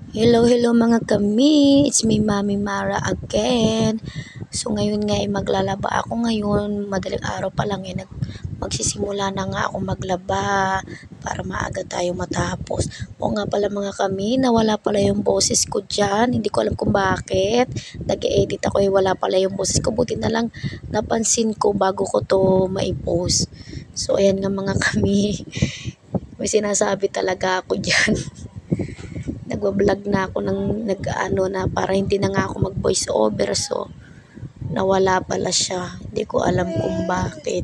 Hello mga kami, it's me Mami Mara again. So ngayon nga ay maglalaba ako ngayon, madaling araw pa lang magsisimula na nga ako maglaba para maaga tayo matapos. O nga pala mga kami, nawala pala yung boses ko dyan, hindi ko alam kung bakit. Nag-edit ako wala pala yung boses ko, buti na lang napansin ko bago ko to maipost. So ayan nga mga kami, may sinasabi talaga ako dyan. Nagwa-vlog na ako na para hindi na nga ako mag-voice over, so nawala pala siya. Hindi ko alam kung bakit.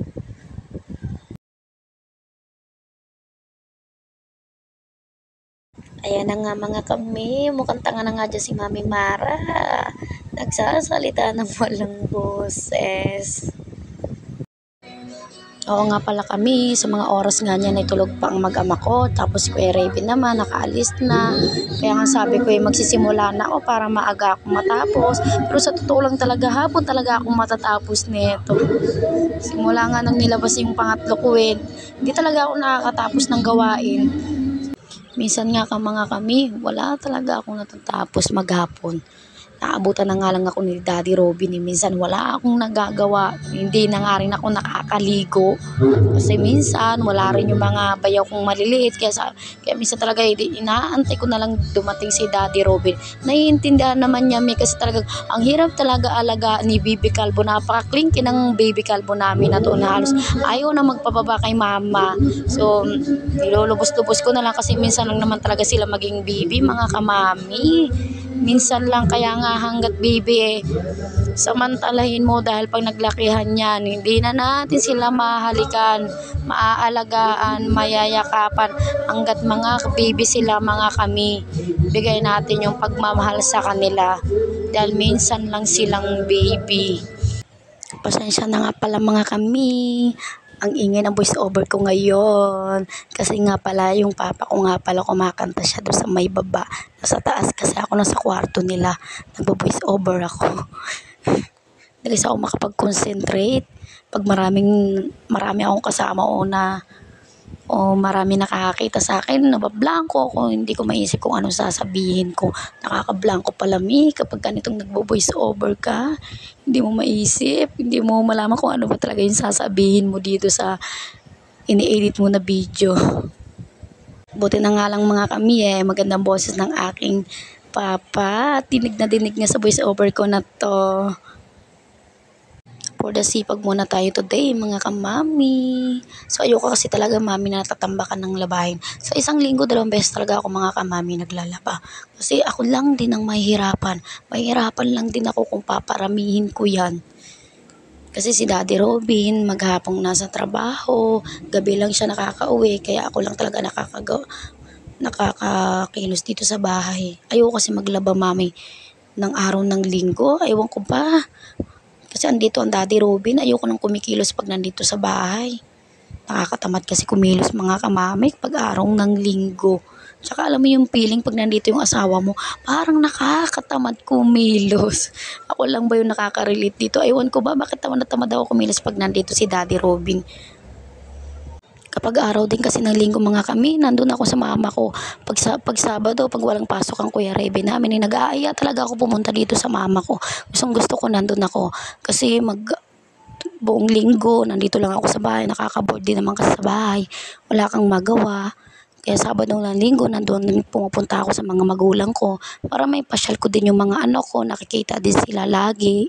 Ayan na nga mga kami, mukhang tanga na nga dyan si Mami Mara. Nagsasalita ng walang boses. Oo nga pala kami, sa mga oras nga niya natulog pa ang mag-ama ko. Tapos si Kuya Raven naman, nakaalis na. Kaya nga sabi ko magsisimula na ako para maaga akong matapos. Pero sa totoo lang talaga, hapon talaga akong matatapos nito. Simula nga nang nilabas yung pangatlo ko hindi talaga ako nakakatapos ng gawain. Minsan nga mga kami, wala talaga akong natatapos maghapon. Naabutan na nga lang ako ni Daddy Robin. Minsan wala akong nagagawa. Hindi na nga rin ako nakakaligo. Kasi minsan wala rin yung mga bayaw kong maliliit. Kaya minsan talaga inaantay ko na lang dumating si Daddy Robin. Naiintindihan naman niya kasi talagang ang hirap talaga alaga ni Baby Calvo. Napaka-clinky ng Baby Calvo namin na to na halos ayaw na magpababa kay mama. So nilulubos-lubos ko na lang kasi minsan lang naman talaga sila maging baby mga kamami. Minsan lang, kaya nga hanggat baby samantalahin mo dahil pag naglakihan yan, hindi na natin sila mahalikan, maaalagaan, mayayakapan. Hanggat mga baby sila mga kami, bigay natin yung pagmamahal sa kanila dahil minsan lang silang baby. Pasensya na nga pala mga kami. Ang ingay ng voice over ko ngayon. Kasi nga pala, yung papa ko nga pala kumakanta siya doon sa may baba. Nasa taas kasi ako nasa kwarto nila. Nagbo-voice over ako. Dahil sa ako makapag-concentrate. Pag marami akong kasama o marami nakakakita sa akin, nabablanko ako, hindi ko maisip kung anong sasabihin ko. Nakakablanko pala kapag ganitong nagbo-voice over ka. Hindi mo maisip, hindi mo malaman kung ano ba talaga yung sasabihin mo dito sa ini-edit mo na video. Buti na nga lang mga kami magandang boses ng aking papa. Dinig na dinig niya sa voice over ko na to. For the sipag muna tayo today mga kamami. So ayoko kasi talaga mami na natatambakan ng labahin. Sa isang linggo, 2 beses talaga ako mga kamami naglalaba. Kasi ako lang din ang mahihirapan. Mahihirapan lang din ako kung paparamihin ko yan. Kasi si Daddy Robin maghapong nasa trabaho, gabi lang siya nakakauwi, kaya ako lang talaga nakakakilos dito sa bahay. Ayoko kasi maglaba mami ng araw ng linggo. Ewan ko ba. Kasi andito ang Daddy Robin, ayoko nang kumikilos pag nandito sa bahay. Nakakatamad kasi kumilos mga kamami pag araw ng linggo. Tsaka alam mo yung feeling pag nandito yung asawa mo, parang nakakatamad kumilos. Ako lang ba yung nakaka-relate dito? Ewan ko ba bakit tamad ako kumilos pag nandito si Daddy Robin. Kapag araw din kasi ng linggo mga kami, nandun ako sa mama ko. Pag Sabado, pag walang pasok ang Kuya Raven namin, nag-aaya talaga ako pumunta dito sa mama ko. Gusto ko nandun ako. Kasi buong linggo, nandito lang ako sa bahay. Nakaka-bored din naman kasi sa bahay. Wala kang magawa. Kaya Sabado ng linggo, nandun pumupunta ako sa mga magulang ko. Para may pasyal ko din yung mga anak ko. Nakikita din sila lagi.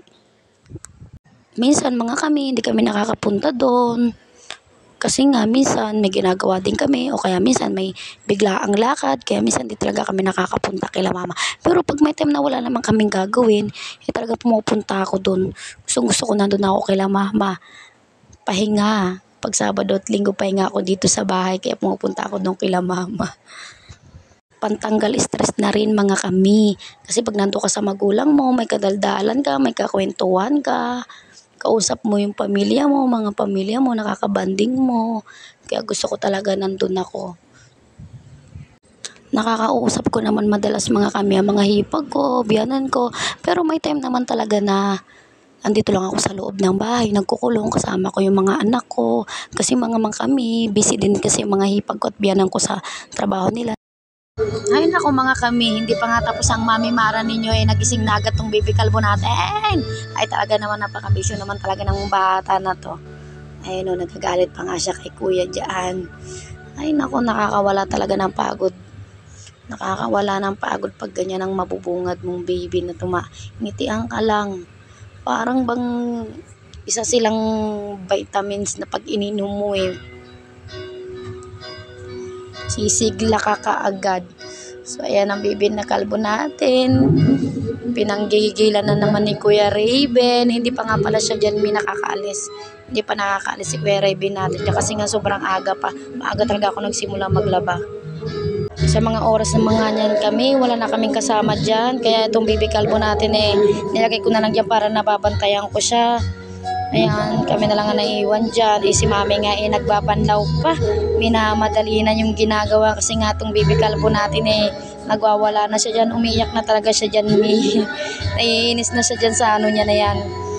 Minsan mga kami, hindi kami nakakapunta doon. Kasi nga minsan may ginagawa din kami o kaya minsan may biglaang lakad kaya minsan di talaga kami nakakapunta kila mama. Pero pag may time na wala naman kaming gagawin, talaga pumupunta ako doon. Gusto ko nandun ako kila mama. Pahinga. Pag Sabado at Linggo pahinga ako dito sa bahay kaya pumupunta ako doon kila mama. Pantanggal stress na rin mga kami. Kasi pag nandun ka sa magulang mo, may kadaldalan ka, may kakwentuhan ka. Kausap mo yung pamilya mo, mga pamilya mo, nakakabanding mo. Kaya gusto ko talaga nandun ako. Nakakausap ko naman madalas mga kami, mga hipag ko, biyanan ko. Pero may time naman talaga na andito lang ako sa loob ng bahay, nagkukulong, kasama ko yung mga anak ko. Kasi mga kami, busy din kasi yung mga hipag ko at biyanan ko sa trabaho nila. Ay naku mga kami, hindi pa nga tapos ang mami mara ninyo nagising na agad tong baby kalbo natin. Ay talaga naman napakabisyo naman talaga ng bata na to. Ayun o, nagagalit pa nga siya kay kuya dyan. Ay naku, nakakawala talaga ng pagod. Nakakawala ng pagod pag ganyan ang mabubungad mong baby na ngitian ka lang. Parang bang isa silang vitamins na pag ininom mo sisigla ka kaagad. So ayan ang baby na kalbo natin. Pinanggigilan na naman ni Kuya Raven. Hindi pa nga pala siya dyan nakakaalis. Hindi pa nakakaalis si Kuya Raven natin kasi nga sobrang aga pa. Maaga talaga ako nagsimula maglaba. Sa mga oras na mga niyan kami, wala na kaming kasama dyan. Kaya itong baby kalbo natin nilagay ko na lang dyan para nababantayan ko siya. Ayan, kami na lang ang naiiwan dyan. Si mami nga nagbabanlaw pa. Minamadali na yung ginagawa kasi nga itong baby kalbo natin nagwawala na siya dyan. Umiiyak na talaga siya dyan. Naiinis na siya dyan sa ano niya na yan.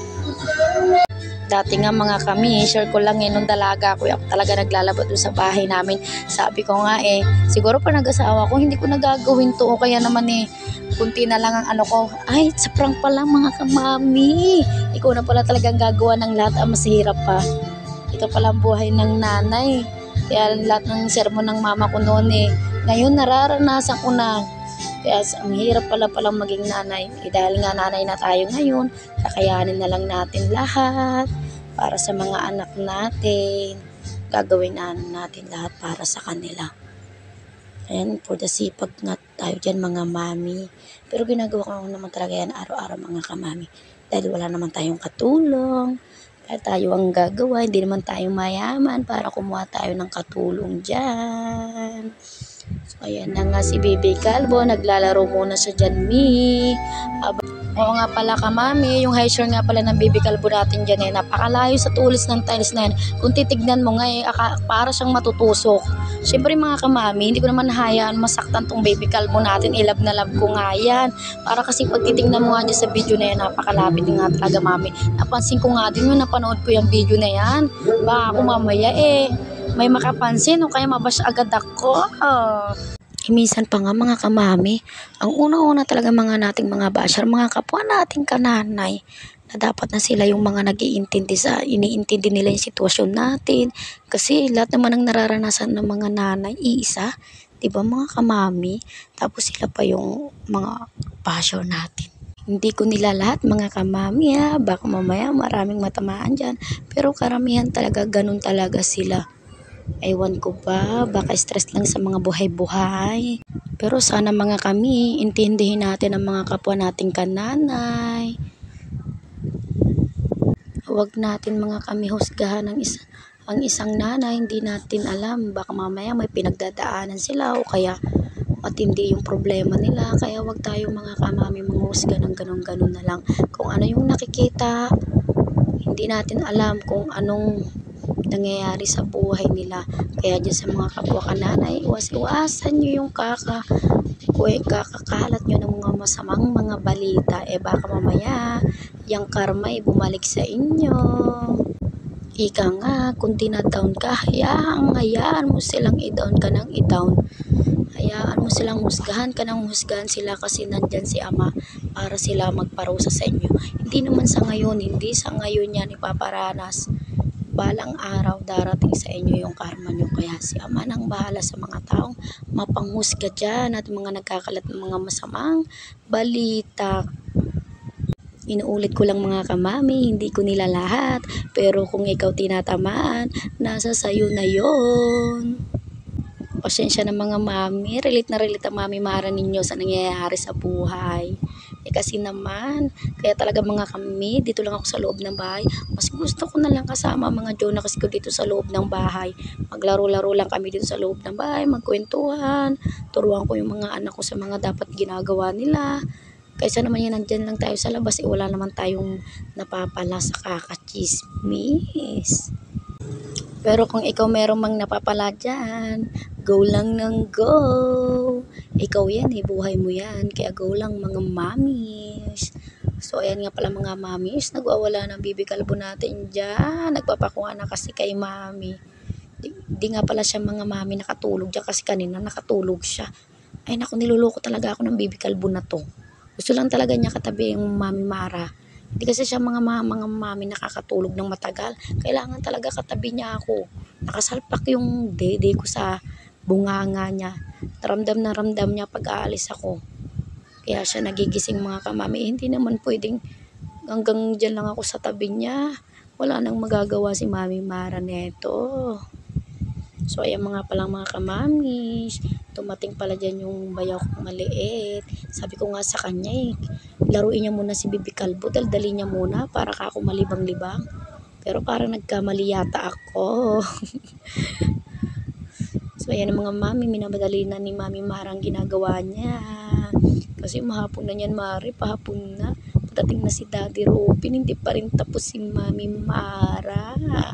Dati nga mga kami, share ko lang nung dalaga ako talaga naglalaba doon sa bahay namin. Sabi ko nga siguro pa nag-asawa ko, hindi ko nagagawin to. O kaya naman kunti na lang ang ano ko. Ay, sa prank pa lang mga kamami. Ikaw na pala talagang gagawa ng lahat ang masihirap pa. Ito pala ang buhay ng nanay. Kaya lahat ng sermon ng mama ko noon ngayon nararanasan ko na. Kaya ang hirap palang maging nanay. Dahil nga nanay na tayo ngayon, kakayanin na lang natin lahat para sa mga anak natin. Gagawin natin lahat para sa kanila. Ayan, for the sipag nga tayo dyan mga mami. Pero ginagawa ko naman talaga yan araw-araw mga kamami. Dahil wala naman tayong katulong. Kaya tayo ang gagawa, hindi naman tayo mayaman para kumuha tayo ng katulong dyan. So ayan na nga si Baby Kalbo, naglalaro muna siya dyan, Oo nga pala kamami, yung high shore nga pala ng Baby Kalbo natin dyan napakalayo sa tulis ng tiles na yan. Kung titignan mo nga para siyang matutusok. Siyempre mga kamami, hindi ko naman hayaan masaktan tong Baby Kalbo natin, ilab na lab ko nga yan. Para kasi pag titignan mo nga dyan sa video na yan, napakalapit nga talaga mami. Napansin ko nga din napanood ko yung video na yan. Baka ako mamaya may makapansin o kaya mabash agad ako. Minsan pa nga mga kamami, ang una-una talaga mga nating mga basher, mga kapwa nating kananay, na dapat na sila yung mga iniintindi nila yung sitwasyon natin. Kasi lahat naman ang nararanasan ng mga nanay, iisa, diba mga kamami? Tapos sila pa yung mga basher natin. Hindi ko nila lahat mga kamami baka mamaya maraming matamaan dyan. Pero karamihan talaga ganun talaga sila. Ewan ko ba, baka stress lang sa mga buhay-buhay. Pero sana mga kami, intindihin natin ang mga kapwa nating kananay. Huwag natin mga kami husgahan ang isang nanay, hindi natin alam. Baka mamaya may pinagdadaanan sila o kaya matindi yung problema nila. Kaya huwag tayo mga kamami manghusga ng ganun-ganun na lang. Kung ano yung nakikita, hindi natin alam kung anong nangyayari sa buhay nila. Kaya dyan sa mga kapwa kananay, iwasan nyo yung kakakalat nyo ng mga masamang mga balita. Baka mamaya yung karma bumalik sa inyo. Ika nga, kung dinadown ka, hayaan mo silang i-down ka ng i-down. Hayaan mo silang husgahan ka ng husgahan sila kasi nandyan si Ama para sila magparusa sa inyo. Hindi sa ngayon yan ipaparanas. Balang araw darating sa inyo yung karma nyo. Kaya si Ama nang bahala sa mga taong mapanghusga dyan at mga nagkakalat ng mga masamang balita. Inuulit ko lang mga kamami, hindi ko nila lahat. Pero kung ikaw tinatamaan, nasa sayo na yon. Pasensya na mga mami, relate ang mami mara ninyo sa nangyayari sa buhay. Kasi naman, kaya talaga mga kami, dito lang ako sa loob ng bahay. Mas gusto ko na lang kasama mga Jonakas ko dito sa loob ng bahay. Maglaro-laro lang kami dito sa loob ng bahay, magkwentuhan. Turuan ko yung mga anak ko sa mga dapat ginagawa nila. Kaysa naman yan, nandyan lang tayo sa labas, wala naman tayong napapala sa kakachismis. Pero kung ikaw meron mang napapala dyan, go lang ng go. Ikaw yan buhay mo yan. Kaya go lang mga mamis. So ayan nga pala mga mamis, nagwawala ng Baby Kalbo natin dyan. Nagpapakuha na kasi kay mami. Di nga pala siya mga mami nakatulog dyan kasi kanina nakatulog siya. Ay naku, niloloko talaga ako ng baby kalbo na to. Gusto lang talaga niya katabi yung Mami Mara. Hindi kasi siya mga mami nakakatulog ng matagal. Kailangan talaga katabi niya ako. Nakasalpak yung dede ko sa bunganga niya. Ramdam na ramdam niya pag aalis ako. Kaya siya nagigising mga kamami. Hindi naman pwedeng hanggang dyan lang ako sa tabi niya. Wala nang magagawa si Mami Mara neto. So ayan mga palang mga kamamis, tumating pala dyan yung bayaw kong maliit. Sabi ko nga sa kanya laruin niya muna si Bibi Kalbo, daldali niya muna para ka ako malibang-libang. Pero parang nagkamali yata ako. So ayan ang mga mami, minamadali na ni Mami Marang ginagawa niya. Kasi mahapon na niyan Mari, pahapon na. Patating na si Daddy Robin, hindi pa rin tapos si Mami Mara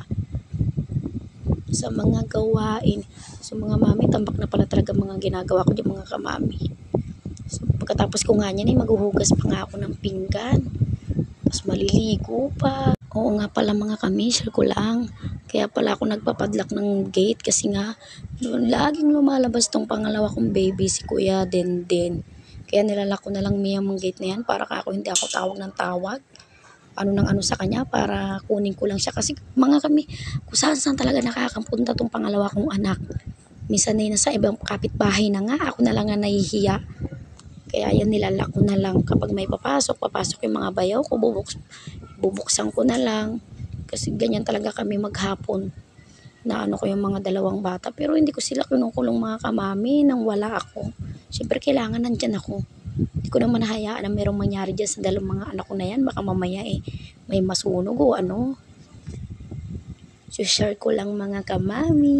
sa mga gawain. So mga mami, tambak na pala talaga mga ginagawa ko yung mga kamami. So pagkatapos ko nga niyan maghuhugas pa nga ako ng pinggan. Tapos maliligo pa. Oo nga pala mga kami, share ko lang. Kaya pala ako nagpapadlock ng gate kasi nga laging lumalabas tong pangalawa kong baby, si Kuya Denden. Kaya nilalak ko na lang miyang gate na yan para ako hindi ako tawag ng tawag. Ano sa kanya para kunin ko lang siya kasi mga kami kung saan talaga nakakapunta tong pangalawa kong anak. Minsan na sa ibang kapitbahay na nga, ako na lang nga nahihiya. Kaya yan nilalak ko na lang kapag may papasok yung mga bayaw ko, bubuksan ko na lang. Kasi ganyan talaga kami maghapon na ko yung mga dalawang bata. Pero hindi ko sila kinukulong mga kamami nang wala ako. Siyempre kailangan nandyan ako. Hindi ko naman hayaan na merong mangyari dyan sa dalawang mga anak ko na yan. Baka mamaya may masunog o ano. So share ko lang mga kamami.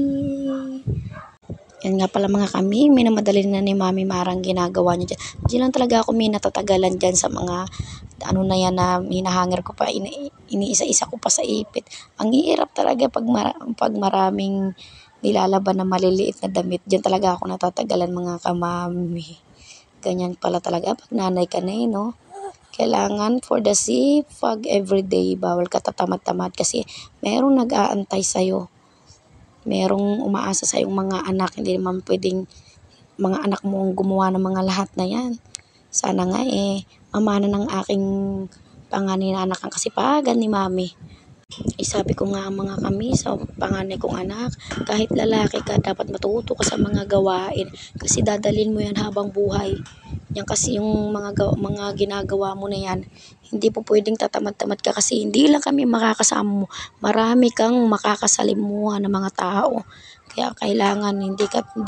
Yan nga pala mga kami. Minamadali na ni Mami Marang ginagawa niya dyan. Diyan lang talaga ako natatagalan dyan sa mga na yan na hinahanger ko pa. Iniisa-isa ko pa sa ipit. Ang hirap talaga pag maraming nilalaban na maliliit na damit. Diyan talaga ako natatagalan mga kamami. Ganyan pala talaga pag nanay ka na no. Kailangan for the safe pag everyday, bawal ka tatamad-tamad kasi merong nag-aantay sa'yo. Merong umaasa sa'yong mga anak, hindi naman pwedeng mga anak mo ang gumawa ng mga lahat na yan. Sana nga mamana ng aking panganay na anak ang kasipagan ni Mami. Sabi ko nga mga kami sa panganay kong anak, kahit lalaki ka dapat matuto ka sa mga gawain kasi dadalhin mo yan habang buhay. Yan kasi yung mga ginagawa mo na yan, hindi po pwedeng tatamad-tamad ka kasi hindi lang kami makakasama mo, marami kang makakasalimuha ng mga tao. Kaya kailangan hindi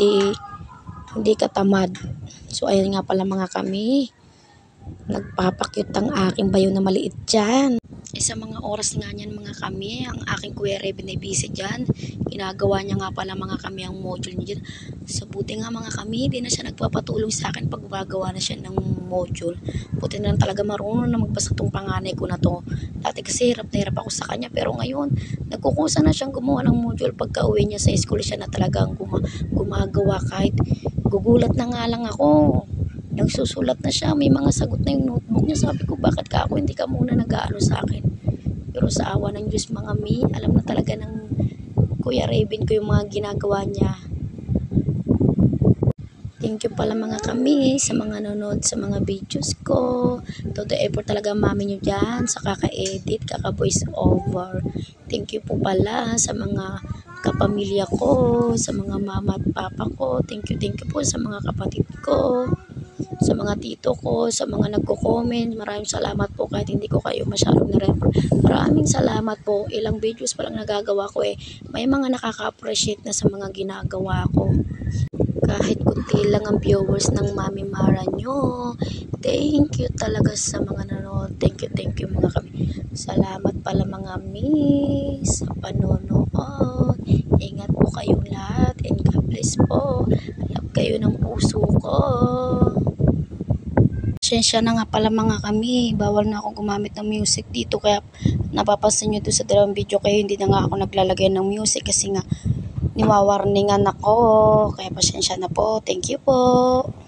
ka tamad. So ayun nga pala mga kami, nagpapakyut ang aking bayo na maliit dyan. Sa mga oras nga niyan mga kami, ang aking Kuya Reben ay busy dyan. Ginagawa niya nga pala mga kami ang module niya dyan. So buti nga mga kami, di na siya nagpapatulong sa akin pag gumagawa na siya ng module. Buti na lang talaga marunong na magbasa tong panganay ko na to. Dati kasi hirap na hirap ako sa kanya, pero ngayon nagkukusa na siyang gumawa ng module. Pagka uwi niya sa school siya na talagang gumagawa, kahit gugulat na nga lang ako. Nagsusulat na siya, may mga sagot na yung notebook niya. Sabi ko, bakit ka ako hindi ka muna nag-aano sa akin? Pero sa awa ng Diyos mga mi, alam na talaga ng Kuya Reben ko yung mga ginagawa niya. Thank you pala mga kami sa mga nanonood sa mga videos ko. Todo effort talaga mami nyo dyan sa kaka-edit, kaka-voice over. Thank you po pala sa mga kapamilya ko, sa mga mama at papa ko. Thank you po sa mga kapatid ko, sa mga tito ko, sa mga nagko-comment. Maraming salamat po kahit hindi ko kayo masyadong na-refer. Maraming salamat po. Ilang videos pa lang nagagawa ko may mga nakaka-appreciate na sa mga ginagawa ko. Kahit kunti lang ang viewers ng Mami Mara nyo. Thank you talaga sa mga nanonood. Thank you mga kami. Salamat pala mga miss sa panonood. Ingat po kayong lahat and God bless po. Love kayo ng puso ko. Pasensya na nga pala mga kami, bawal na ako gumamit ng music dito kaya napapansin nyo doon sa dalawang video kayo hindi na nga ako naglalagay ng music kasi nga niwawarningan ako, kaya pasensya na po. Thank you po.